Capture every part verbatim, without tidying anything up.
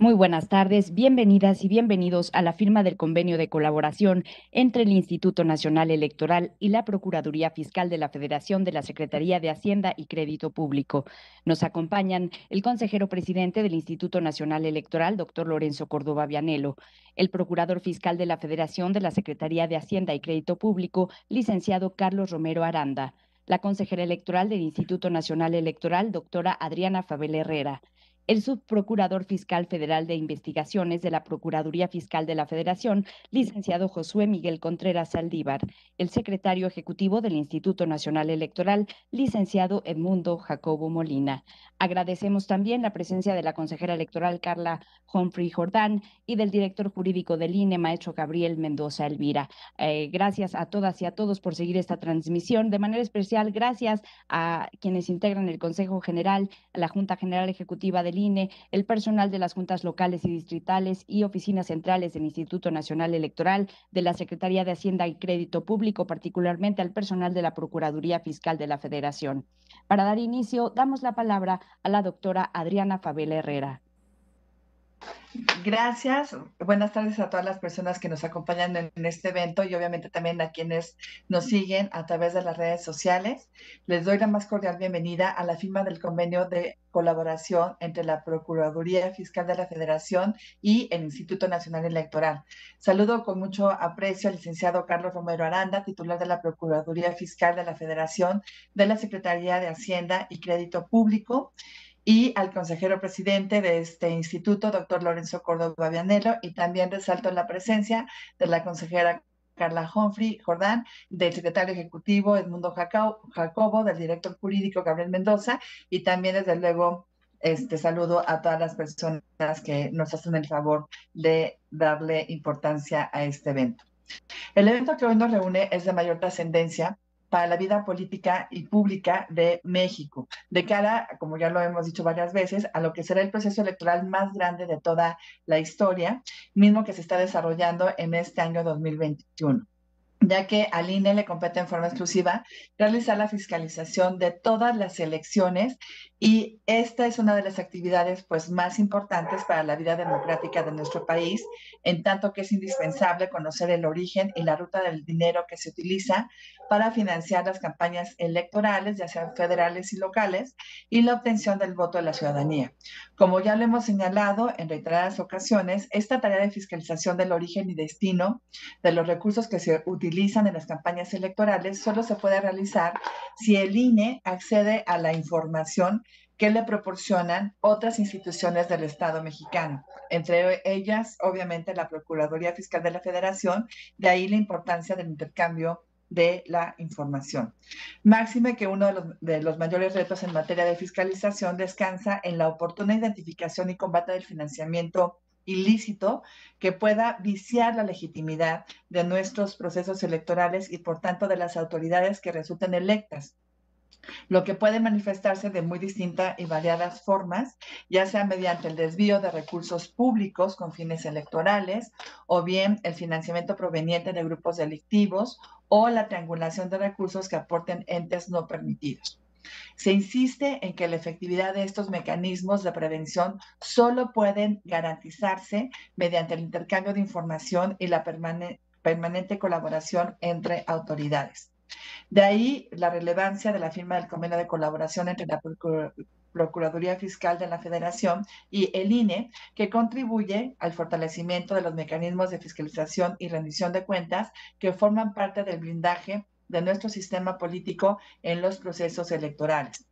Muy buenas tardes, bienvenidas y bienvenidos a la firma del convenio de colaboración entre el Instituto Nacional Electoral y la Procuraduría Fiscal de la Federación de la Secretaría de Hacienda y Crédito Público. Nos acompañan el consejero presidente del Instituto Nacional Electoral, doctor Lorenzo Córdoba Vianello, el procurador fiscal de la Federación de la Secretaría de Hacienda y Crédito Público, licenciado Carlos Romero Aranda, la consejera electoral del Instituto Nacional Electoral, doctora Adriana Fabel Herrera, el subprocurador fiscal federal de investigaciones de la Procuraduría Fiscal de la Federación, licenciado Josué Miguel Contreras Saldívar, el secretario ejecutivo del Instituto Nacional Electoral, licenciado Edmundo Jacobo Molina. Agradecemos también la presencia de la consejera electoral Carla Humphrey Jordán y del director jurídico del I N E, maestro Gabriel Mendoza Elvira. Eh, gracias a todas y a todos por seguir esta transmisión. De manera especial, gracias a quienes integran el Consejo General, la Junta General Ejecutiva del I N E, el personal de las juntas locales y distritales y oficinas centrales del Instituto Nacional Electoral, de la Secretaría de Hacienda y Crédito Público, particularmente al personal de la Procuraduría Fiscal de la Federación. Para dar inicio, damos la palabra a la doctora Adriana Fabel Herrera. Gracias. Buenas tardes a todas las personas que nos acompañan en este evento y obviamente también a quienes nos siguen a través de las redes sociales. Les doy la más cordial bienvenida a la firma del convenio de colaboración entre la Procuraduría Fiscal de la Federación y el Instituto Nacional Electoral. Saludo con mucho aprecio al licenciado Carlos Romero Aranda, titular de la Procuraduría Fiscal de la Federación de la Secretaría de Hacienda y Crédito Público, y al consejero presidente de este instituto, doctor Lorenzo Córdoba Vianello, y también resalto la presencia de la consejera Carla Humphrey Jordán, del secretario ejecutivo Edmundo Jacobo, del director jurídico Gabriel Mendoza, y también, desde luego, este saludo a todas las personas que nos hacen el favor de darle importancia a este evento. El evento que hoy nos reúne es de mayor trascendencia para la vida política y pública de México, de cara, como ya lo hemos dicho varias veces, a lo que será el proceso electoral más grande de toda la historia, mismo que se está desarrollando en este año dos mil veintiuno, ya que al I N E le compete en forma exclusiva realizar la fiscalización de todas las elecciones, y esta es una de las actividades pues más importantes para la vida democrática de nuestro país, en tanto que es indispensable conocer el origen y la ruta del dinero que se utiliza para financiar las campañas electorales, ya sean federales y locales, y la obtención del voto de la ciudadanía. Como ya lo hemos señalado en reiteradas ocasiones, esta tarea de fiscalización del origen y destino de los recursos que se utilizan en las campañas electorales solo se puede realizar si el I N E accede a la información que le proporcionan otras instituciones del Estado mexicano, entre ellas, obviamente, la Procuraduría Fiscal de la Federación, de ahí la importancia del intercambio de la información. Máxime que uno de los, de los mayores retos en materia de fiscalización descansa en la oportuna identificación y combate del financiamiento ilícito que pueda viciar la legitimidad de nuestros procesos electorales y, por tanto, de las autoridades que resulten electas, lo que puede manifestarse de muy distintas y variadas formas, ya sea mediante el desvío de recursos públicos con fines electorales, o bien el financiamiento proveniente de grupos delictivos, o la triangulación de recursos que aporten entes no permitidos. Se insiste en que la efectividad de estos mecanismos de prevención solo pueden garantizarse mediante el intercambio de información y la permane- permanente colaboración entre autoridades. De ahí la relevancia de la firma del convenio de colaboración entre la Procur Procuraduría Fiscal de la Federación y el I N E, que contribuye al fortalecimiento de los mecanismos de fiscalización y rendición de cuentas que forman parte del blindaje de nuestro sistema político en los procesos electorales.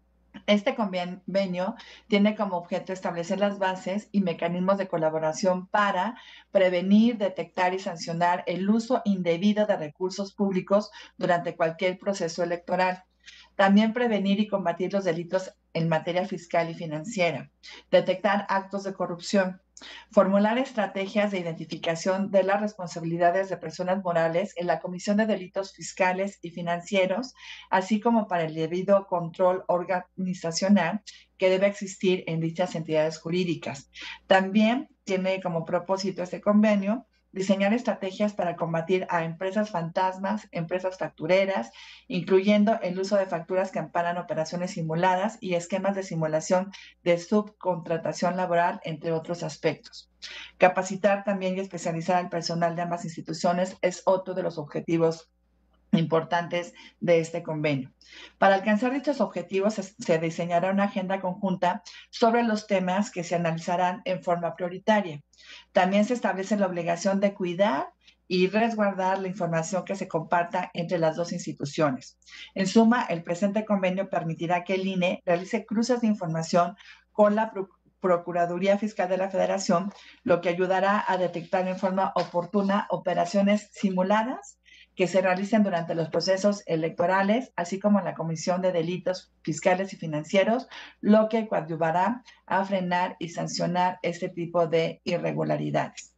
Este convenio tiene como objeto establecer las bases y mecanismos de colaboración para prevenir, detectar y sancionar el uso indebido de recursos públicos durante cualquier proceso electoral. También prevenir y combatir los delitos en materia fiscal y financiera, detectar actos de corrupción, formular estrategias de identificación de las responsabilidades de personas morales en la comisión de delitos fiscales y financieros, así como para el debido control organizacional que debe existir en dichas entidades jurídicas. También tiene como propósito este convenio diseñar estrategias para combatir a empresas fantasmas, empresas factureras, incluyendo el uso de facturas que amparan operaciones simuladas y esquemas de simulación de subcontratación laboral, entre otros aspectos. Capacitar también y especializar al personal de ambas instituciones es otro de los objetivos importantes de este convenio. Para alcanzar dichos objetivos, se, se diseñará una agenda conjunta sobre los temas que se analizarán en forma prioritaria. También se establece la obligación de cuidar y resguardar la información que se comparta entre las dos instituciones. En suma, el presente convenio permitirá que el I N E realice cruces de información con la Procuraduría Fiscal de la Federación, lo que ayudará a detectar en forma oportuna operaciones simuladas que se realicen durante los procesos electorales, así como en la Comisión de Delitos Fiscales y Financieros, lo que coadyuvará a frenar y sancionar este tipo de irregularidades.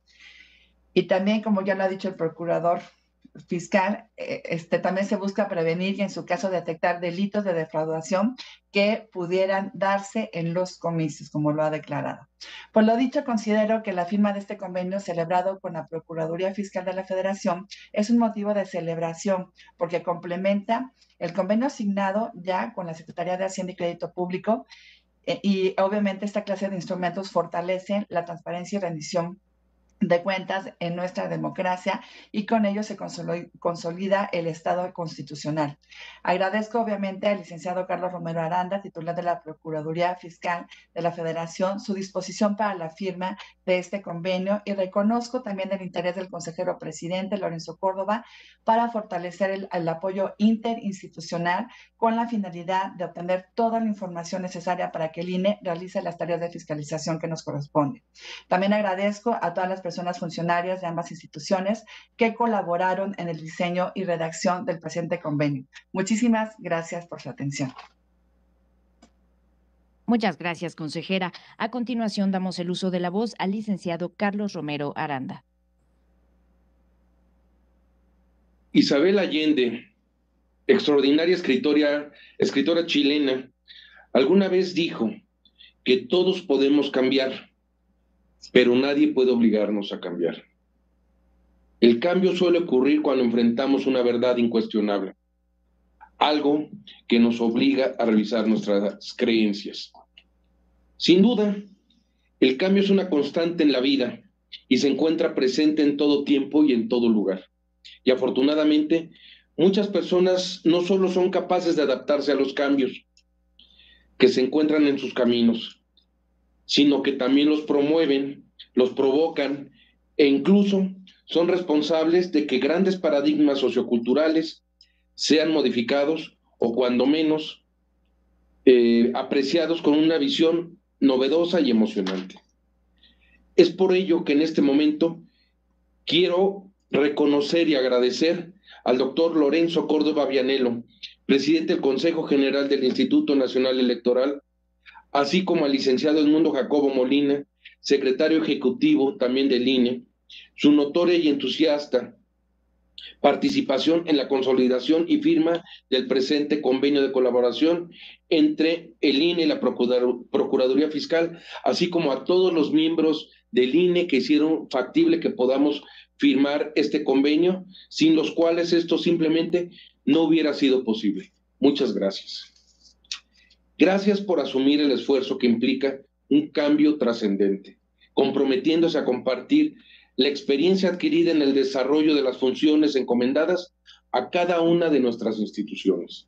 Y también, como ya lo ha dicho el procurador fiscal, este, también se busca prevenir y, en su caso, detectar delitos de defraudación que pudieran darse en los comicios, como lo ha declarado. Por lo dicho, considero que la firma de este convenio celebrado con la Procuraduría Fiscal de la Federación es un motivo de celebración porque complementa el convenio asignado ya con la Secretaría de Hacienda y Crédito Público, eh, y obviamente esta clase de instrumentos fortalecen la transparencia y rendición de cuentas en nuestra democracia, y con ello se consolida el Estado constitucional. Agradezco obviamente al licenciado Carlos Romero Aranda, titular de la Procuraduría Fiscal de la Federación, su disposición para la firma de este convenio, y reconozco también el interés del consejero presidente, Lorenzo Córdoba, para fortalecer el, el apoyo interinstitucional con la finalidad de obtener toda la información necesaria para que el I N E realice las tareas de fiscalización que nos corresponden. También agradezco a todas las personas funcionarias de ambas instituciones que colaboraron en el diseño y redacción del presente convenio. Muchísimas gracias por su atención. Muchas gracias, consejera. A continuación, damos el uso de la voz al licenciado Carlos Romero Aranda. Isabel Allende, extraordinaria escritora, escritora chilena, alguna vez dijo que todos podemos cambiar, pero nadie puede obligarnos a cambiar. El cambio suele ocurrir cuando enfrentamos una verdad incuestionable, algo que nos obliga a revisar nuestras creencias. Sin duda, el cambio es una constante en la vida y se encuentra presente en todo tiempo y en todo lugar. Y afortunadamente, muchas personas no solo son capaces de adaptarse a los cambios que se encuentran en sus caminos, sino que también los promueven, los provocan e incluso son responsables de que grandes paradigmas socioculturales sean modificados o cuando menos eh, apreciados con una visión novedosa y emocionante. Es por ello que en este momento quiero reconocer y agradecer al doctor Lorenzo Córdoba Vianello, presidente del Consejo General del Instituto Nacional Electoral, así como al licenciado Edmundo Jacobo Molina, secretario ejecutivo también del I N E, su notoria y entusiasta participación en la consolidación y firma del presente convenio de colaboración entre el I N E y la Procuraduría Fiscal, así como a todos los miembros del I N E que hicieron factible que podamos firmar este convenio, sin los cuales esto simplemente no hubiera sido posible. Muchas gracias. Gracias por asumir el esfuerzo que implica un cambio trascendente, comprometiéndose a compartir la experiencia adquirida en el desarrollo de las funciones encomendadas a cada una de nuestras instituciones.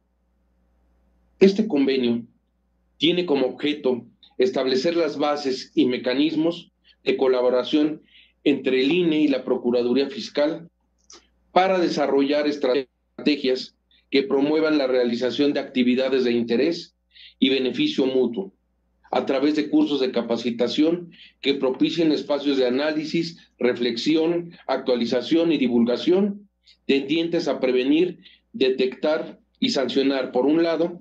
Este convenio tiene como objeto establecer las bases y mecanismos de colaboración entre el I N E y la Procuraduría Fiscal para desarrollar estrategias que promuevan la realización de actividades de interés y beneficio mutuo, a través de cursos de capacitación que propicien espacios de análisis, reflexión, actualización y divulgación, tendientes a prevenir, detectar y sancionar, por un lado,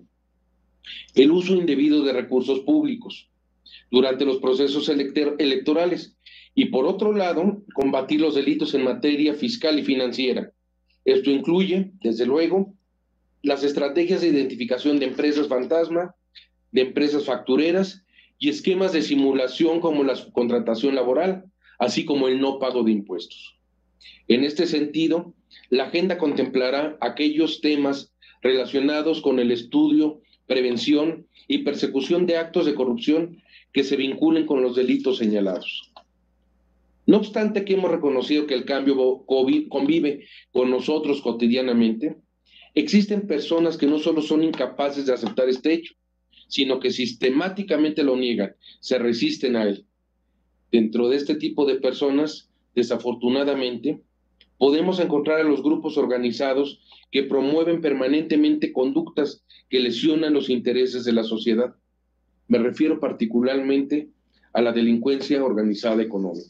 el uso indebido de recursos públicos durante los procesos electorales, y por otro lado, combatir los delitos en materia fiscal y financiera. Esto incluye, desde luego, las estrategias de identificación de empresas fantasma, de empresas factureras y esquemas de simulación como la subcontratación laboral, así como el no pago de impuestos. En este sentido, la agenda contemplará aquellos temas relacionados con el estudio, prevención y persecución de actos de corrupción que se vinculen con los delitos señalados. No obstante que hemos reconocido que el cambio convive con nosotros cotidianamente, existen personas que no solo son incapaces de aceptar este hecho, sino que sistemáticamente lo niegan, se resisten a él. Dentro de este tipo de personas, desafortunadamente, podemos encontrar a los grupos organizados que promueven permanentemente conductas que lesionan los intereses de la sociedad. Me refiero particularmente a la delincuencia organizada económica.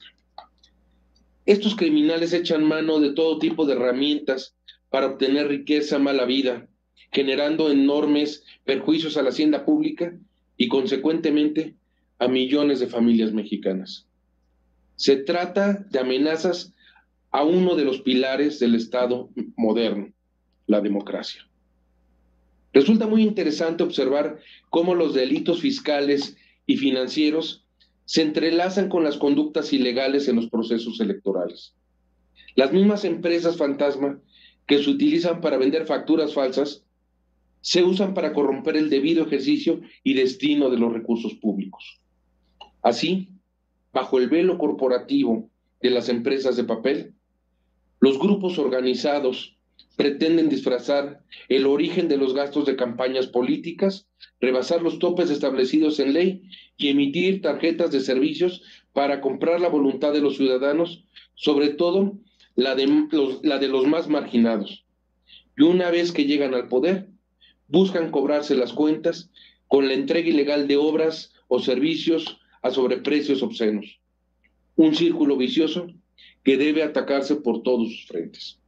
Estos criminales echan mano de todo tipo de herramientas para obtener riqueza, mala vida, generando enormes perjuicios a la hacienda pública y, consecuentemente, a millones de familias mexicanas. Se trata de amenazas a uno de los pilares del Estado moderno, la democracia. Resulta muy interesante observar cómo los delitos fiscales y financieros se entrelazan con las conductas ilegales en los procesos electorales. Las mismas empresas fantasma que se utilizan para vender facturas falsas se usan para corromper el debido ejercicio y destino de los recursos públicos. Así, bajo el velo corporativo de las empresas de papel, los grupos organizados pretenden disfrazar el origen de los gastos de campañas políticas, rebasar los topes establecidos en ley y emitir tarjetas de servicios para comprar la voluntad de los ciudadanos, sobre todo la de los, la de los más marginados. Y una vez que llegan al poder, buscan cobrarse las cuentas con la entrega ilegal de obras o servicios a sobreprecios obscenos. Un círculo vicioso que debe atacarse por todos sus frentes.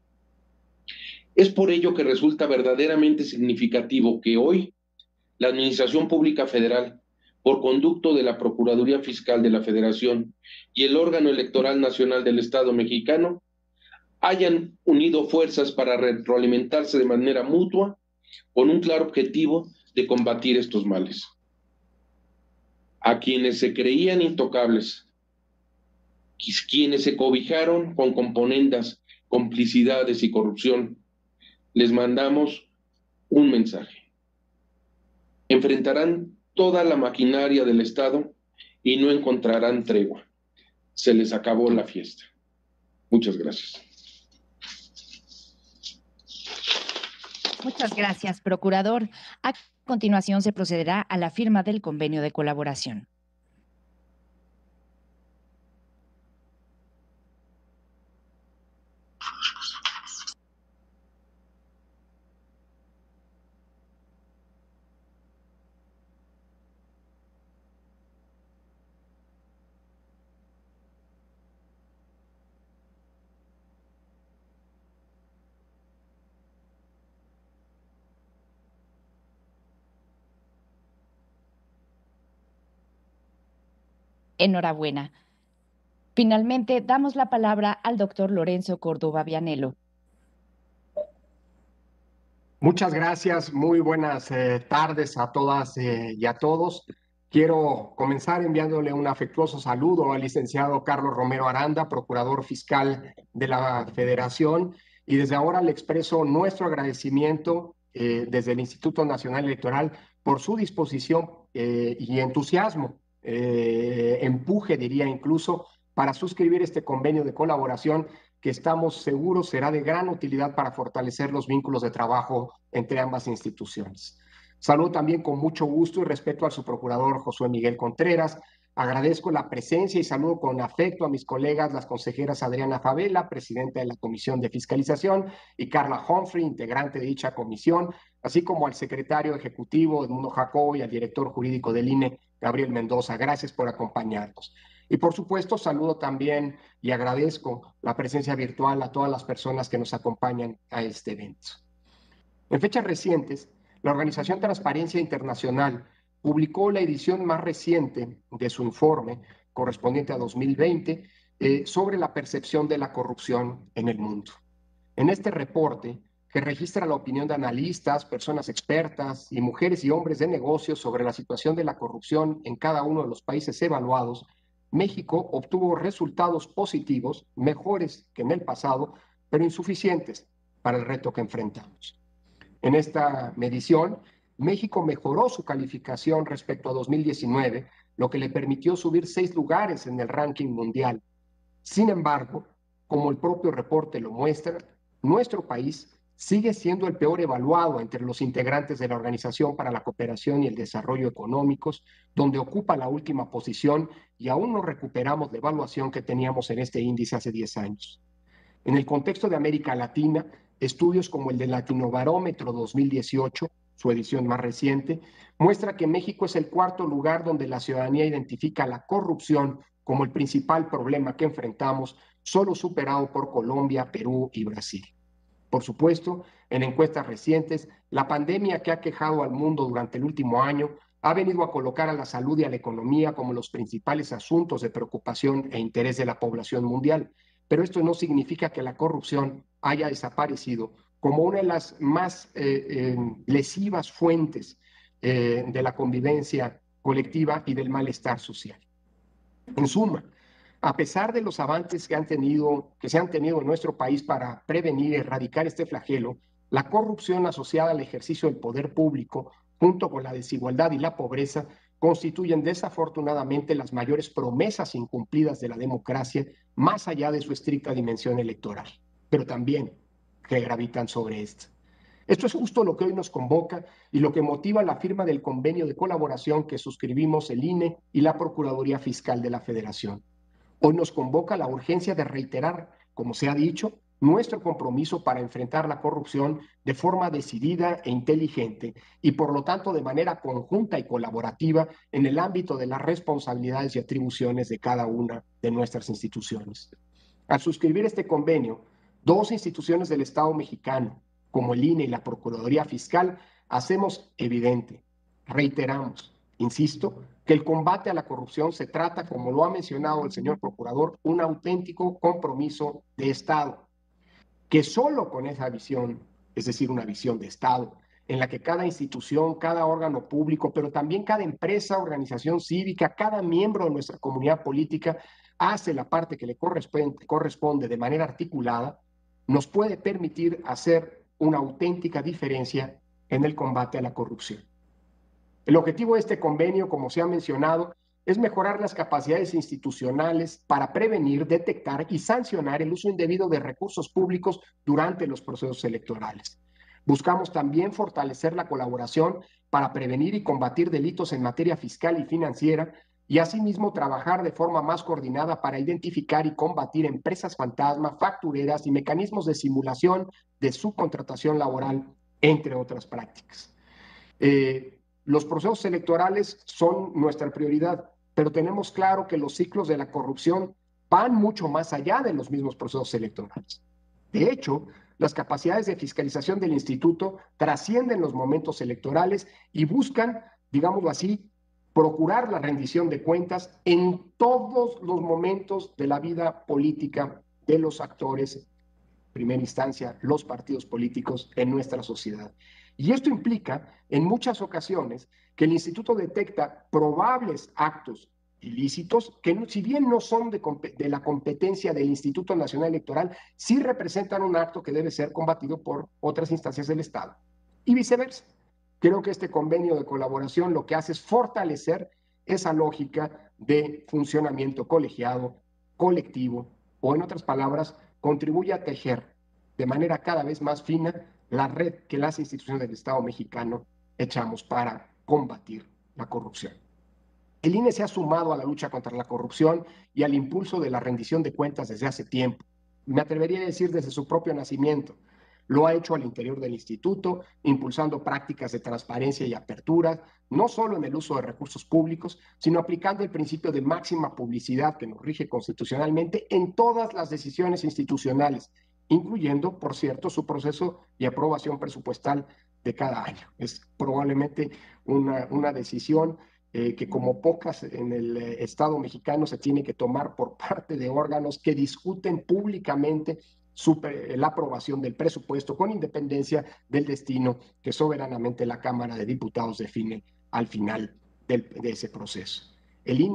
Es por ello que resulta verdaderamente significativo que hoy la Administración Pública Federal, por conducto de la Procuraduría Fiscal de la Federación y el órgano electoral nacional del Estado mexicano, hayan unido fuerzas para retroalimentarse de manera mutua con un claro objetivo de combatir estos males. A quienes se creían intocables, quienes se cobijaron con componendas, complicidades y corrupción, les mandamos un mensaje. Enfrentarán toda la maquinaria del Estado y no encontrarán tregua. Se les acabó la fiesta. Muchas gracias. Muchas gracias, procurador. A continuación se procederá a la firma del convenio de colaboración. Enhorabuena. Finalmente, damos la palabra al doctor Lorenzo Córdoba Vianello. Muchas gracias, muy buenas eh, tardes a todas eh, y a todos. Quiero comenzar enviándole un afectuoso saludo al licenciado Carlos Romero Aranda, procurador fiscal de la Federación, y desde ahora le expreso nuestro agradecimiento eh, desde el Instituto Nacional Electoral por su disposición eh, y entusiasmo, eh, empuje diría incluso, para suscribir este convenio de colaboración que estamos seguros será de gran utilidad para fortalecer los vínculos de trabajo entre ambas instituciones. Saludo también con mucho gusto y respeto a su procurador Josué Miguel Contreras. Agradezco la presencia y saludo con afecto a mis colegas, las consejeras Adriana Favela, presidenta de la Comisión de Fiscalización, y Carla Humphrey, integrante de dicha comisión, así como al secretario ejecutivo Edmundo Jacobo y al director jurídico del I N E, Gabriel Mendoza. Gracias por acompañarnos. Y por supuesto, saludo también y agradezco la presencia virtual a todas las personas que nos acompañan a este evento. En fechas recientes, la organización Transparencia Internacional publicó la edición más reciente de su informe, correspondiente a dos mil veinte, eh, sobre la percepción de la corrupción en el mundo. En este reporte, que registra la opinión de analistas, personas expertas y mujeres y hombres de negocios sobre la situación de la corrupción en cada uno de los países evaluados, México obtuvo resultados positivos, mejores que en el pasado, pero insuficientes para el reto que enfrentamos. En esta medición, México mejoró su calificación respecto a dos mil diecinueve, lo que le permitió subir seis lugares en el ranking mundial. Sin embargo, como el propio reporte lo muestra, nuestro país sigue siendo el peor evaluado entre los integrantes de la Organización para la Cooperación y el Desarrollo Económicos, donde ocupa la última posición y aún no recuperamos la evaluación que teníamos en este índice hace diez años. En el contexto de América Latina, estudios como el de Latinobarómetro dos mil dieciocho, su edición más reciente, muestra que México es el cuarto lugar donde la ciudadanía identifica la corrupción como el principal problema que enfrentamos, solo superado por Colombia, Perú y Brasil. Por supuesto, en encuestas recientes, la pandemia que ha quejado al mundo durante el último año ha venido a colocar a la salud y a la economía como los principales asuntos de preocupación e interés de la población mundial. Pero esto no significa que la corrupción haya desaparecido como una de las más eh, eh, lesivas fuentes eh, de la convivencia colectiva y del malestar social. En suma, a pesar de los avances que, han tenido, que se han tenido en nuestro país para prevenir y erradicar este flagelo, la corrupción asociada al ejercicio del poder público, junto con la desigualdad y la pobreza, constituyen desafortunadamente las mayores promesas incumplidas de la democracia, más allá de su estricta dimensión electoral, pero también que gravitan sobre esto. Esto es justo lo que hoy nos convoca y lo que motiva la firma del convenio de colaboración que suscribimos el I N E y la Procuraduría Fiscal de la Federación. Hoy nos convoca la urgencia de reiterar, como se ha dicho, nuestro compromiso para enfrentar la corrupción de forma decidida e inteligente y por lo tanto de manera conjunta y colaborativa en el ámbito de las responsabilidades y atribuciones de cada una de nuestras instituciones. Al suscribir este convenio, dos instituciones del Estado mexicano, como el I N E y la Procuraduría Fiscal, hacemos evidente, reiteramos, insisto, que el combate a la corrupción se trata, como lo ha mencionado el señor procurador, un auténtico compromiso de Estado, que solo con esa visión, es decir, una visión de Estado, en la que cada institución, cada órgano público, pero también cada empresa, organización cívica, cada miembro de nuestra comunidad política hace la parte que le corresponde, corresponde de manera articulada, nos puede permitir hacer una auténtica diferencia en el combate a la corrupción. El objetivo de este convenio, como se ha mencionado, es mejorar las capacidades institucionales para prevenir, detectar y sancionar el uso indebido de recursos públicos durante los procesos electorales. Buscamos también fortalecer la colaboración para prevenir y combatir delitos en materia fiscal y financiera y asimismo trabajar de forma más coordinada para identificar y combatir empresas fantasma, factureras y mecanismos de simulación de subcontratación laboral, entre otras prácticas. Eh, Los procesos electorales son nuestra prioridad, pero tenemos claro que los ciclos de la corrupción van mucho más allá de los mismos procesos electorales. De hecho, las capacidades de fiscalización del instituto trascienden los momentos electorales y buscan, digámoslo así, procurar la rendición de cuentas en todos los momentos de la vida política de los actores, en primera instancia, los partidos políticos en nuestra sociedad. Y esto implica, en muchas ocasiones, que el instituto detecta probables actos ilícitos que, si bien no son de, de la competencia del Instituto Nacional Electoral, sí representan un acto que debe ser combatido por otras instancias del Estado. Y viceversa. Creo que este convenio de colaboración lo que hace es fortalecer esa lógica de funcionamiento colegiado, colectivo, o en otras palabras, contribuye a tejer de manera cada vez más fina la red que las instituciones del Estado mexicano echamos para combatir la corrupción. El I N E se ha sumado a la lucha contra la corrupción y al impulso de la rendición de cuentas desde hace tiempo. Me atrevería a decir desde su propio nacimiento. Lo ha hecho al interior del instituto, impulsando prácticas de transparencia y apertura, no solo en el uso de recursos públicos, sino aplicando el principio de máxima publicidad que nos rige constitucionalmente en todas las decisiones institucionales, incluyendo, por cierto, su proceso de aprobación presupuestal de cada año. Es probablemente una, una decisión eh, que, como pocas en el eh, Estado mexicano, se tiene que tomar por parte de órganos que discuten públicamente Super, la aprobación del presupuesto con independencia del destino que soberanamente la Cámara de Diputados define al final del, de ese proceso. El I N E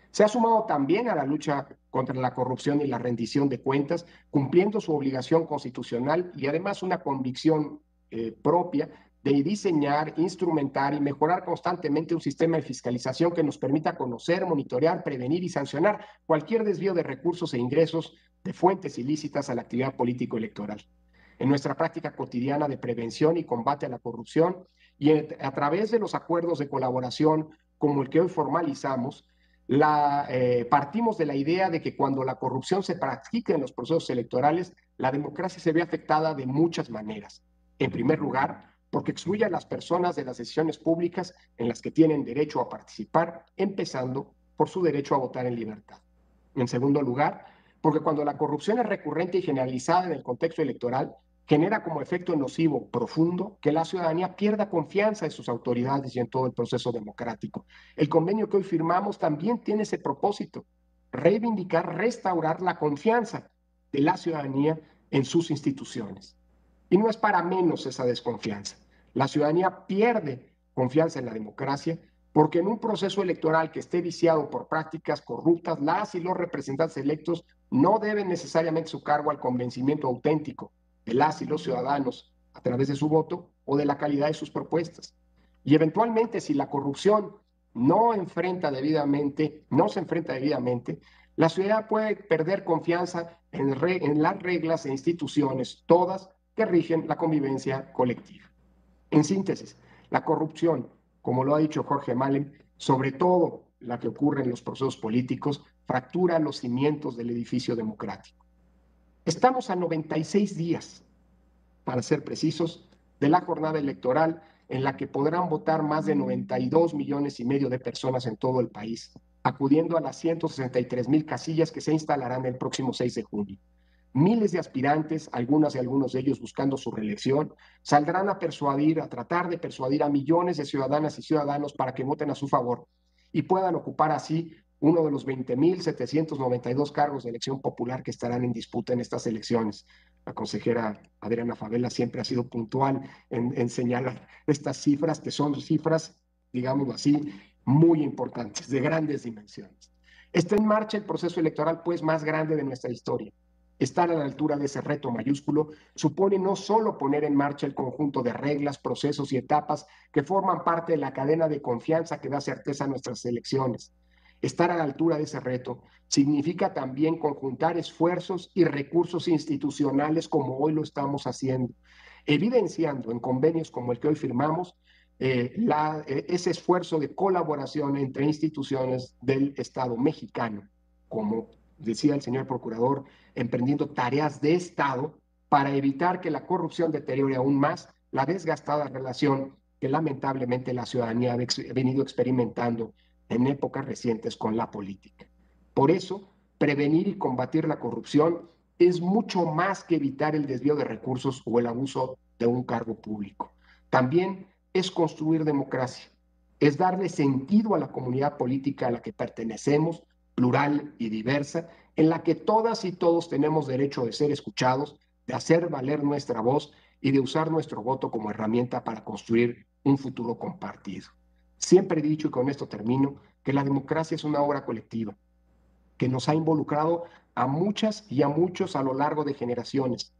Se ha sumado también a la lucha contra la corrupción y la rendición de cuentas, cumpliendo su obligación constitucional y además una convicción eh, propia de diseñar, instrumentar y mejorar constantemente un sistema de fiscalización que nos permita conocer, monitorear, prevenir y sancionar cualquier desvío de recursos e ingresos de fuentes ilícitas a la actividad político-electoral. En nuestra práctica cotidiana de prevención y combate a la corrupción y a través de los acuerdos de colaboración como el que hoy formalizamos, la, eh, partimos de la idea de que cuando la corrupción se practica en los procesos electorales, la democracia se ve afectada de muchas maneras. En primer lugar, porque excluye a las personas de las decisiones públicas en las que tienen derecho a participar, empezando por su derecho a votar en libertad. En segundo lugar, porque cuando la corrupción es recurrente y generalizada en el contexto electoral, genera como efecto nocivo profundo que la ciudadanía pierda confianza en sus autoridades y en todo el proceso democrático. El convenio que hoy firmamos también tiene ese propósito, reivindicar, restaurar la confianza de la ciudadanía en sus instituciones. Y no es para menos esa desconfianza. La ciudadanía pierde confianza en la democracia porque en un proceso electoral que esté viciado por prácticas corruptas, las y los representantes electos no deben necesariamente su cargo al convencimiento auténtico de las y los ciudadanos a través de su voto o de la calidad de sus propuestas. Y eventualmente, si la corrupción no enfrenta debidamente, no se enfrenta debidamente, la ciudadanía puede perder confianza en, re, en las reglas e instituciones, todas que rigen la convivencia colectiva. En síntesis, la corrupción, como lo ha dicho Jorge Malem, sobre todo la que ocurre en los procesos políticos, fractura los cimientos del edificio democrático. Estamos a noventa y seis días, para ser precisos, de la jornada electoral en la que podrán votar más de noventa y dos millones y medio de personas en todo el país, acudiendo a las ciento sesenta y tres mil casillas que se instalarán el próximo seis de junio. Miles de aspirantes, algunas y algunos de ellos buscando su reelección, saldrán a persuadir, a tratar de persuadir a millones de ciudadanas y ciudadanos para que voten a su favor y puedan ocupar así uno de los veinte mil setecientos noventa y dos cargos de elección popular que estarán en disputa en estas elecciones. La consejera Adriana Favela siempre ha sido puntual en, en señalar estas cifras, que son cifras, digámoslo así, muy importantes, de grandes dimensiones. Está en marcha el proceso electoral, pues, más grande de nuestra historia. Estar a la altura de ese reto mayúsculo supone no solo poner en marcha el conjunto de reglas, procesos y etapas que forman parte de la cadena de confianza que da certeza a nuestras elecciones. Estar a la altura de ese reto significa también conjuntar esfuerzos y recursos institucionales como hoy lo estamos haciendo, evidenciando en convenios como el que hoy firmamos eh, la, eh, ese esfuerzo de colaboración entre instituciones del Estado mexicano, como decía el señor procurador, emprendiendo tareas de Estado para evitar que la corrupción deteriore aún más la desgastada relación que lamentablemente la ciudadanía ha venido experimentando en épocas recientes con la política. Por eso, prevenir y combatir la corrupción es mucho más que evitar el desvío de recursos o el abuso de un cargo público. También es construir democracia, es darle sentido a la comunidad política a la que pertenecemos, plural y diversa, en la que todas y todos tenemos derecho de ser escuchados, de hacer valer nuestra voz y de usar nuestro voto como herramienta para construir un futuro compartido. Siempre he dicho, y con esto termino, que la democracia es una obra colectiva, que nos ha involucrado a muchas y a muchos a lo largo de generaciones.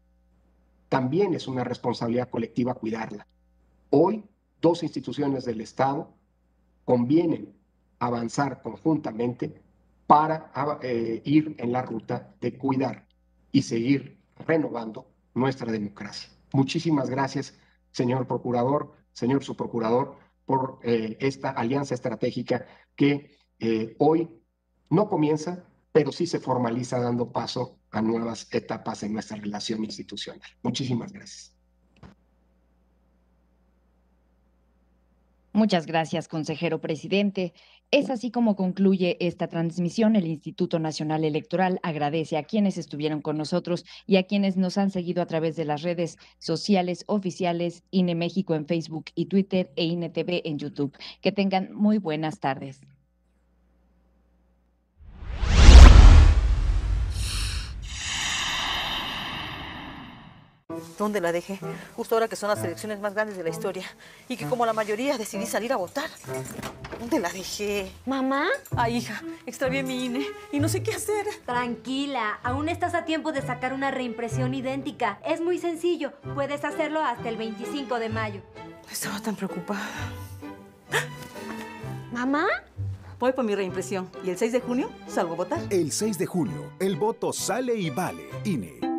También es una responsabilidad colectiva cuidarla. Hoy, dos instituciones del Estado convienen avanzar conjuntamente para eh, ir en la ruta de cuidar y seguir renovando nuestra democracia. Muchísimas gracias, señor procurador, señor subprocurador, por eh, esta alianza estratégica que eh, hoy no comienza, pero sí se formaliza dando paso a nuevas etapas en nuestra relación institucional. Muchísimas gracias. Muchas gracias, consejero presidente. Es así como concluye esta transmisión. El Instituto Nacional Electoral agradece a quienes estuvieron con nosotros y a quienes nos han seguido a través de las redes sociales oficiales I N E México en Facebook y Twitter e I N E T V en YouTube. Que tengan muy buenas tardes. ¿Dónde la dejé? Justo ahora que son las elecciones más grandes de la historia. Y que como la mayoría decidí salir a votar. ¿Dónde la dejé? ¿Mamá? Ay, hija, extravié mi I N E y no sé qué hacer. Tranquila, aún estás a tiempo de sacar una reimpresión idéntica. Es muy sencillo. Puedes hacerlo hasta el veinticinco de mayo. Estaba tan preocupada. ¿Mamá? Voy por mi reimpresión y el seis de junio salgo a votar. El seis de junio, el voto sale y vale. I N E.